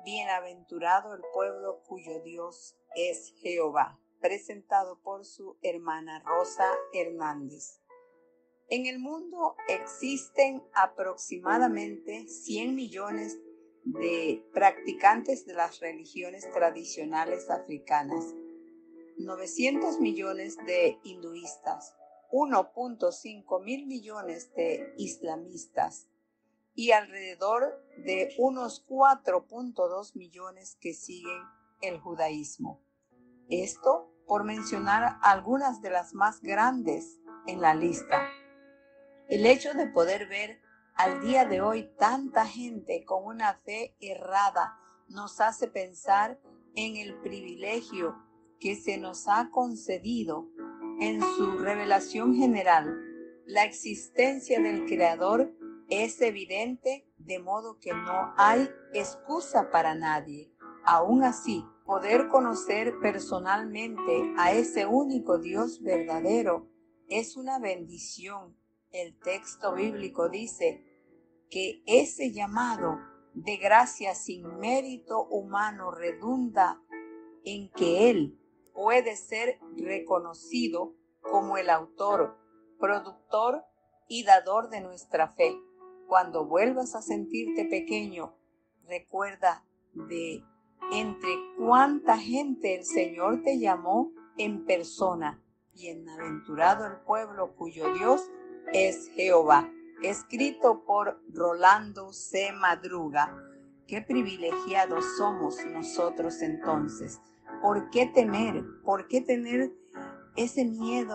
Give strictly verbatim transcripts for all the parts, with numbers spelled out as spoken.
Bienaventurado el pueblo cuyo Dios es Jehová, presentado por su hermana Rosa Hernández. En el mundo existen aproximadamente cien millones de practicantes de las religiones tradicionales africanas, novecientos millones de hinduistas, uno punto cinco mil millones de islamistas y alrededor de unos cuatro punto dos millones que siguen el judaísmo. Esto por mencionar algunas de las más grandes en la lista. El hecho de poder ver al día de hoy tanta gente con una fe errada nos hace pensar en el privilegio que se nos ha concedido en su revelación general. La existencia del Creador es evidente, de modo que no hay excusa para nadie. Aún así, poder conocer personalmente a ese único Dios verdadero es una bendición. El texto bíblico dice que ese llamado de gracia sin mérito humano redunda en que Él puede ser reconocido como el autor, productor y dador de nuestra fe. Cuando vuelvas a sentirte pequeño, recuerda de entre cuánta gente el Señor te llamó en persona. Bienaventurado el pueblo cuyo Dios es Jehová. Escrito por Rolando C. Madruga. Qué privilegiados somos nosotros entonces. ¿Por qué temer? ¿Por qué tener ese miedo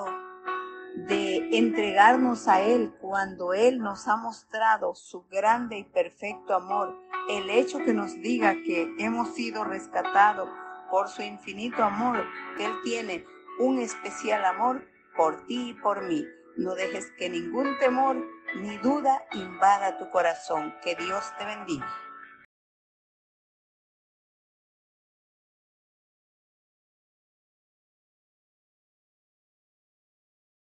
de entregarnos a Él cuando Él nos ha mostrado su grande y perfecto amor? El hecho que nos diga que hemos sido rescatados por su infinito amor, que Él tiene un especial amor por ti y por mí. No dejes que ningún temor ni duda invada tu corazón. Que Dios te bendiga.